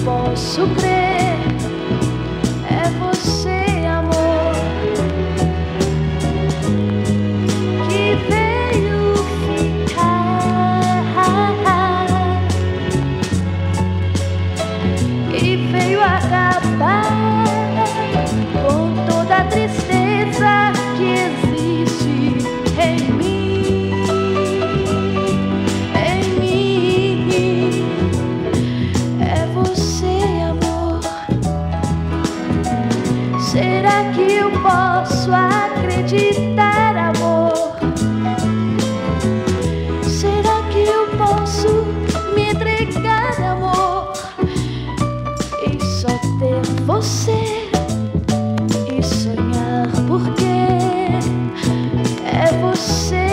posso crer, é você, amor, que veio ficar e veio acabar com toda a tristeza que existe em mim, em mim. É você, amor. Será que eu posso acreditar, amor? Será que eu posso me entregar, amor, e só ter você e sonhar, porque é você.